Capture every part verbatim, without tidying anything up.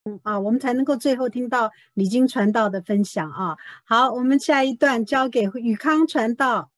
啊，我们才能够最后听到李菁传道的分享啊。好，我们下一段交给宇康传道。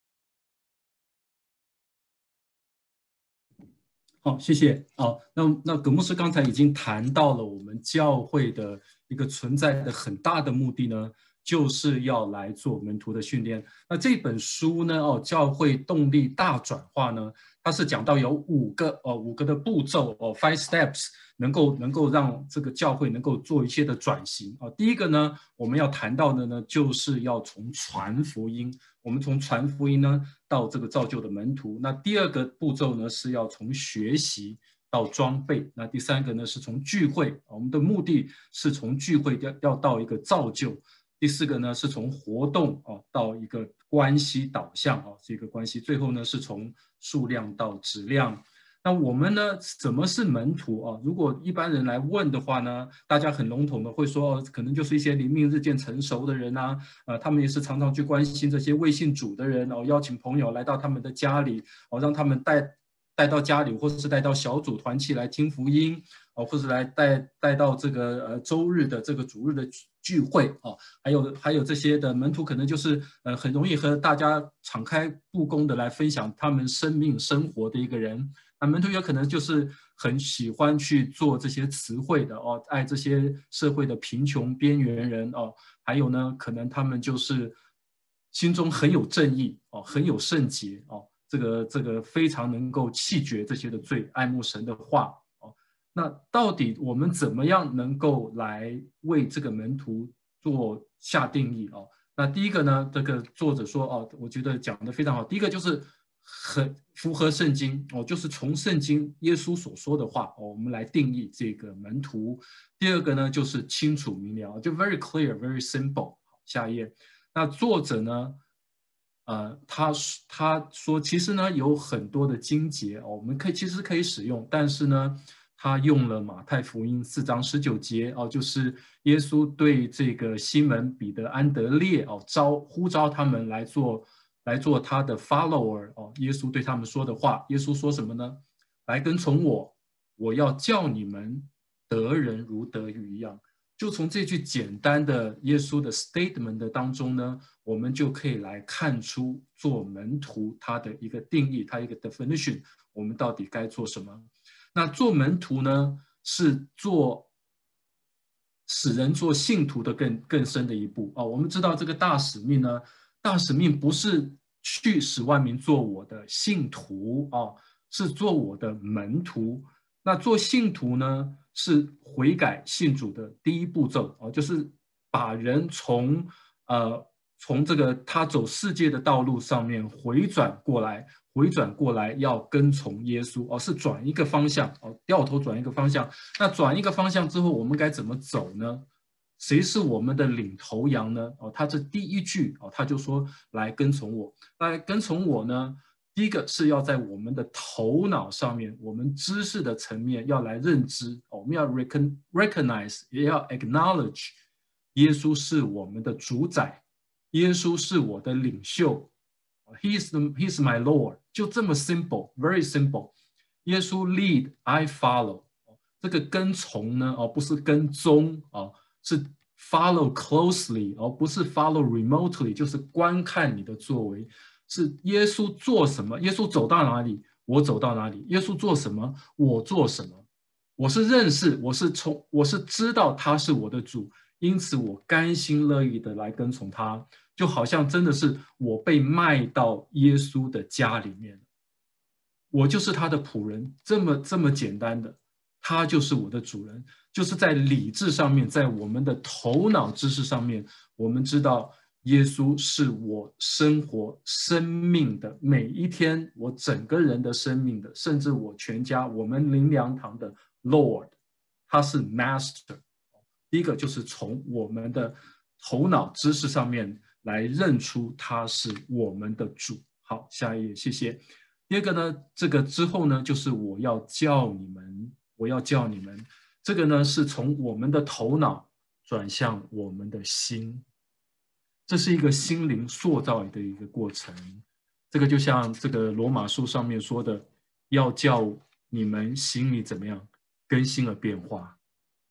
好，谢谢。好，那那葛牧师刚才已经谈到了我们教会的一个存在的很大的目的呢，就是要来做门徒的训练。那这本书呢，哦，教会动力大转化呢，它是讲到有五个哦五个的步骤哦 ，five steps， 能够能够让这个教会能够做一些的转型啊。第一个呢，我们要谈到的呢，就是要从传福音。我们从传福音呢到这个造就的门徒，那第二个步骤呢是要从学习到装备，那第三个呢是从聚会，我们的目的是从聚会要要到一个造就，第四个呢是从活动啊到一个关系导向啊这个关系，最后呢是从数量到质量。那我们呢？怎么是门徒啊？如果一般人来问的话呢，大家很笼统的会说，哦，可能就是一些灵命日渐成熟的人啊，呃，他们也是常常去关心这些未信主的人，哦，邀请朋友来到他们的家里，哦，让他们带带到家里，或者是带到小组团契来听福音，哦，或者来带带到这个呃周日的这个主日的聚会啊，还有还有这些的门徒，可能就是呃很容易和大家敞开布公的来分享他们生命生活的一个人。那门徒有可能就是很喜欢去做这些词汇的哦，爱这些社会的贫穷边缘人哦，还有呢，可能他们就是心中很有正义哦，很有圣洁哦，这个这个非常能够弃绝这些的罪，爱慕神的话哦。那到底我们怎么样能够来为这个门徒做下定义哦？那第一个呢，这个作者说哦，我觉得讲得非常好。第一个就是很符合圣经哦，就是从圣经耶稣所说的话哦，我们来定义这个门徒。第二个呢，就是清楚明了，就 very clear, very simple。下一页，那作者呢，呃，他他说其实呢有很多的经节哦，我们可以其实可以使用，但是呢，他用了马太福音四章十九节哦，就是耶稣对这个西门、彼得、安德烈哦招呼召他们来做。来做他的 follower 哦，耶稣对他们说的话，耶稣说什么呢？来跟从我，我要叫你们得人如得鱼一样。就从这句简单的耶稣的 statement 的当中呢，我们就可以来看出做门徒他的一个定义，他一个 definition， 我们到底该做什么？那做门徒呢，是做使人做信徒的更更深的一步啊、哦。我们知道这个大使命呢。大使命不是去使万民做我的信徒啊，是做我的门徒。那做信徒呢，是悔改信主的第一步骤啊，就是把人从呃从这个他走世界的道路上面回转过来，回转过来要跟从耶稣哦，是转一个方向哦，掉头转一个方向。那转一个方向之后，我们该怎么走呢？谁是我们的领头羊呢？哦，他这第一句哦，他就说来跟从我。来跟从我呢，第一个是要在我们的头脑上面，我们知识的层面要来认知，哦、我们要 recognize， 也要 acknowledge， 耶稣是我们的主宰，耶稣是我的领袖 ，He is the, He is my Lord， 就这么 simple，very simple。耶稣 lead, I follow。这个跟从呢，哦，不是跟踪哦。是 follow closely， 而不是 follow remotely， 就是观看你的作为。是耶稣做什么，耶稣走到哪里，我走到哪里；耶稣做什么，我做什么。我是认识，我是从，我是知道他是我的主，因此我甘心乐意的来跟从他，就好像真的是我被卖到耶稣的家里面，我就是他的仆人，这么这么简单的。他就是我的主人，就是在理智上面，在我们的头脑知识上面，我们知道耶稣是我生活生命的每一天，我整个人的生命的，甚至我全家，我们灵粮堂的 Lord， 他是 Master。第一个就是从我们的头脑知识上面来认出他是我们的主。好，下一页，谢谢。第二个呢，这个之后呢，就是我要叫你们。我要叫你们，这个呢是从我们的头脑转向我们的心，这是一个心灵塑造的一个过程。这个就像这个罗马书上面说的，要叫你们心里怎么样更新而变化。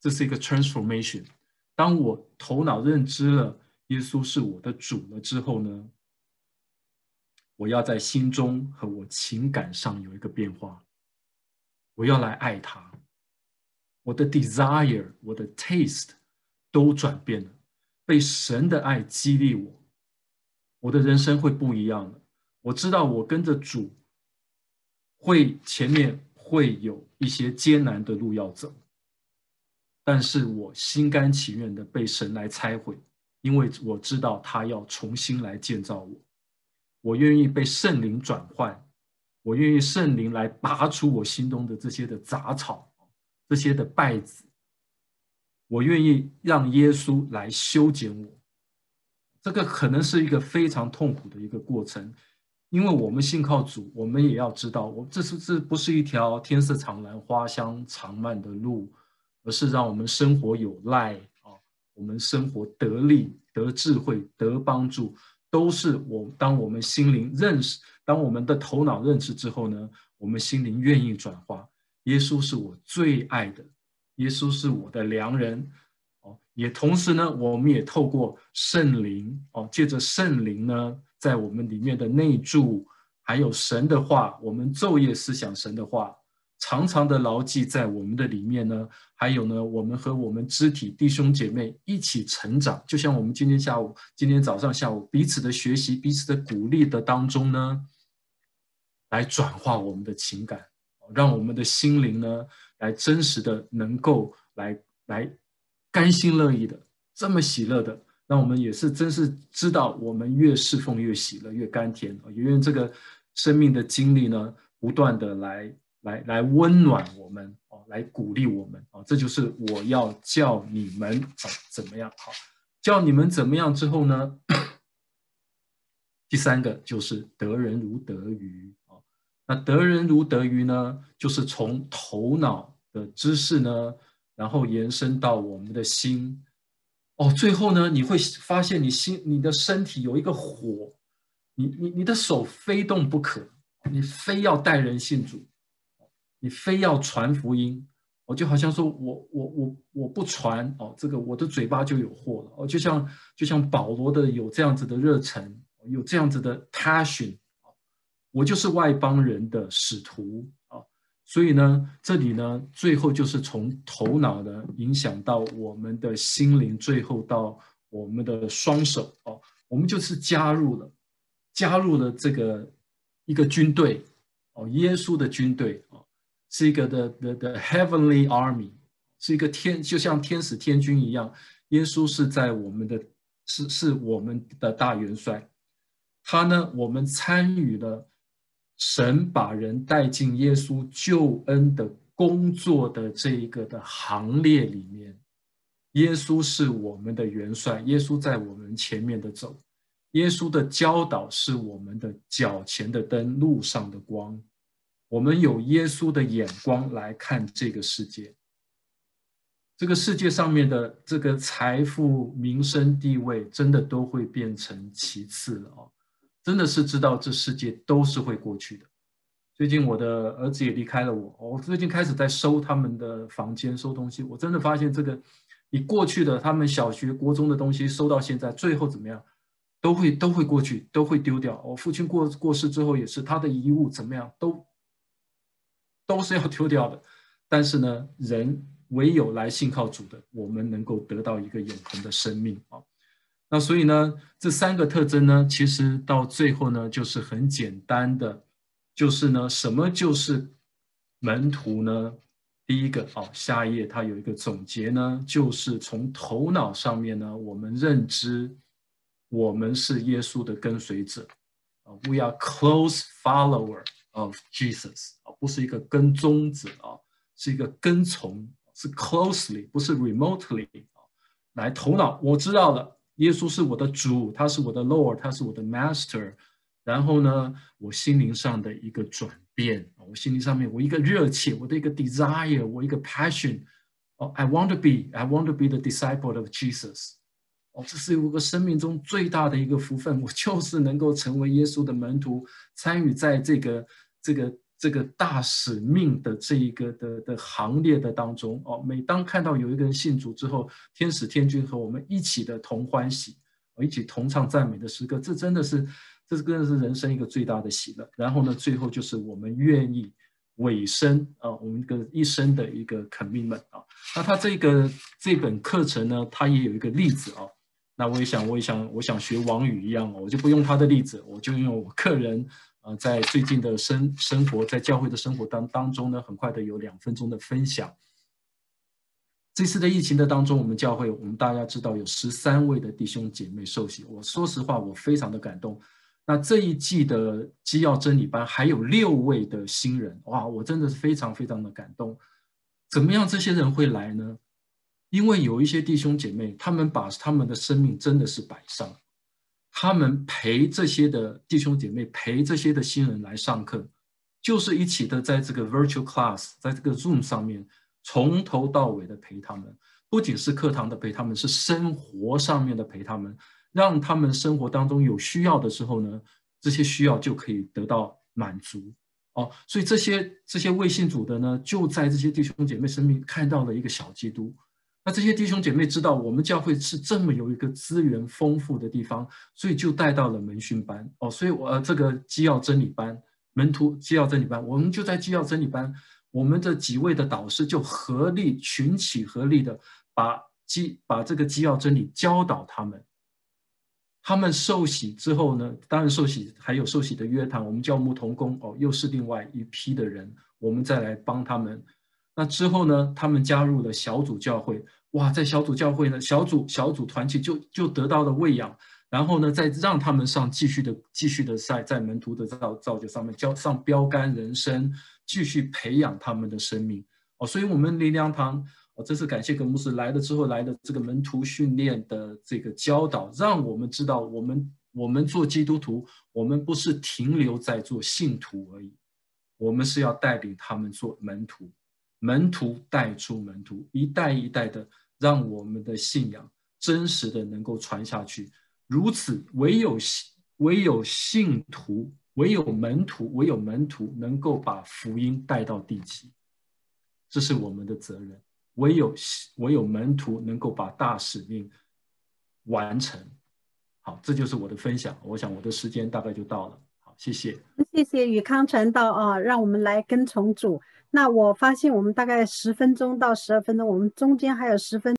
这是一个 transformation。当我头脑认知了耶稣是我的主了之后呢，我要在心中和我情感上有一个变化，我要来爱他，我的 desire， 我的 taste 都转变了，被神的爱激励我，我的人生会不一样了。我知道我跟着主会前面会有一些艰难的路要走，但是我心甘情愿的被神来拆毁，因为我知道他要重新来建造我。我愿意被圣灵转换，我愿意圣灵来拔出我心中的这些的杂草，这些的败子，我愿意让耶稣来修剪我。这个可能是一个非常痛苦的一个过程，因为我们信靠主，我们也要知道，我这是这不是一条天色常蓝花香常漫的路，而是让我们生活有赖啊，我们生活得力、得智慧、得帮助，都是我当我们心灵认识，当我们的头脑认识之后呢，我们心灵愿意转化。耶稣是我最爱的，耶稣是我的良人。哦，也同时呢，我们也透过圣灵，哦，借着圣灵呢，在我们里面的内住，还有神的话，我们昼夜思想神的话，常常的牢记在我们的里面呢。还有呢，我们和我们肢体弟兄姐妹一起成长，就像我们今天下午、今天早上、下午彼此的学习、彼此的鼓励的当中呢，来转化我们的情感，让我们的心灵呢，来真实的能够来来。甘心乐意的，这么喜乐的，让我们也是真是知道，我们越侍奉越喜乐，越甘甜。也愿这个生命的经历呢，不断的来来来温暖我们，来鼓励我们。这就是我要叫你们怎么样好，叫你们怎么样之后呢？第三个就是得人如得鱼。那得人如得鱼呢，就是从头脑的知识呢，然后延伸到我们的心，哦，最后呢，你会发现你心、你的身体有一个火，你你你的手非动不可，你非要带人信主，你非要传福音，哦，就好像说我我我我不传哦，这个我的嘴巴就有祸了，哦，就像就像保罗的有这样子的热忱，有这样子的 passion， 我就是外邦人的使徒啊。所以呢，这里呢，最后就是从头脑呢影响到我们的心灵，最后到我们的双手哦，我们就是加入了，加入了这个一个军队哦，耶稣的军队哦，是一个的的的 heavenly army， 是一个天，就像天使天军一样，耶稣是在我们的是是我们的大元帅，他呢，我们参与了。神把人带进耶稣救恩的工作的这一个的行列里面，耶稣是我们的元帅，耶稣在我们前面的走，耶稣的教导是我们的脚前的灯，路上的光。我们有耶稣的眼光来看这个世界，这个世界上面的这个财富、名声、地位，真的都会变成其次了哦。真的是知道这世界都是会过去的。最近我的儿子也离开了我，我最近开始在收他们的房间，收东西。我真的发现这个，你过去的他们小学、国中的东西收到现在，最后怎么样，都会都会过去，都会丢掉。我父亲过过世之后也是，他的遗物怎么样，都都是要丢掉的。但是呢，人唯有来信靠主的，我们能够得到一个永恒的生命啊。那所以呢，这三个特征呢，其实到最后呢，就是很简单的，就是呢，什么就是门徒呢？第一个，哦，下一页它有一个总结呢，就是从头脑上面呢，我们认知我们是耶稣的跟随者，啊 ，We are close follower of Jesus， 啊，不是一个跟踪者啊，是一个跟从，是 closely， 不是 remotely， 啊，来头脑我知道了。耶稣是我的主，他是我的 Lord， 他是我的 Master。然后呢，我心灵上的一个转变，我心灵上面我一个热切，我的一个 desire， 我一个 passion， 哦 ，I want to be，I want to be the disciple of Jesus。哦，这是我生命中最大的一个福分，我就是能够成为耶稣的门徒，参与在这个这个这个大使命的这一个的的行列的当中哦，每当看到有一个人信主之后，天使天君和我们一起的同欢喜，一起同唱赞美的诗歌，这真的是，这真的是人生一个最大的喜乐。然后呢，最后就是我们愿意委身啊，我们一个一生的一个 commitment 啊。那他这个这本课程呢，他也有一个例子啊。那我也想，我也想，我想学王宇一样，我就不用他的例子，我就用我个人。呃，在最近的生生活，在教会的生活当当中呢，很快的有两分钟的分享。这次的疫情的当中，我们教会，我们大家知道有十三位的弟兄姐妹受洗。我说实话，我非常的感动。那这一季的基要真理班还有六位的新人，哇，我真的是非常非常的感动。怎么样这些人会来呢？因为有一些弟兄姐妹，他们把他们的生命真的是摆上。他们陪这些的弟兄姐妹，陪这些的新人来上课，就是一起的在这个 virtual class， 在这个 Zoom 上面，从头到尾的陪他们，不仅是课堂的陪他们，是生活上面的陪他们，让他们生活当中有需要的时候呢，这些需要就可以得到满足哦。所以这些这些未信主的呢，就在这些弟兄姐妹生命看到了一个小基督。那这些弟兄姐妹知道我们教会是这么有一个资源丰富的地方，所以就带到了门训班哦。所以我、呃、这个基要真理班，门徒基要真理班，我们就在基要真理班，我们的几位的导师就合力群起合力的把基把这个基要真理教导他们。他们受洗之后呢，当然受洗还有受洗的约堂，我们教牧同工哦，又是另外一批的人，我们再来帮他们。那之后呢，他们加入了小组教会，哇，在小组教会呢，小组小组团契就就得到了喂养，然后呢，再让他们上继续的继续的在在门徒的造造就上面教上标杆人生，继续培养他们的生命哦。所以，我们灵粮堂哦，这次感谢葛牧师来了之后来的这个门徒训练的这个教导，让我们知道我们我们做基督徒，我们不是停留在做信徒而已，我们是要带领他们做门徒。门徒带出门徒，一代一代的让我们的信仰真实的能够传下去。如此，唯有唯有信徒，唯有门徒，唯有门徒能够把福音带到地极，这是我们的责任。唯有唯有门徒能够把大使命完成。好，这就是我的分享。我想我的时间大概就到了。好，谢谢。 谢谢宇康传道啊，让我们来跟从主。那我发现我们大概十分钟到十二分钟，我们中间还有十分。